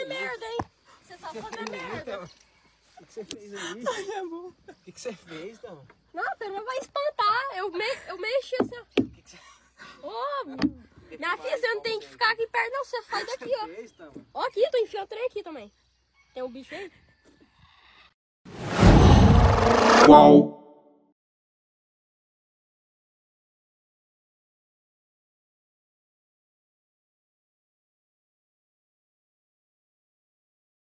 fazer merda, hein? Você só fazer merda. O que você fez aí? O que você fez, Tâmara? Não, Tâmara vai espantar. Eu mexi assim, ó. Ô, minha filha, você não tem que ficar aqui perto, não. Você faz daqui, ó. Ó, aqui, tô enfiando o trem aqui também. Tem um bicho aí? Qual?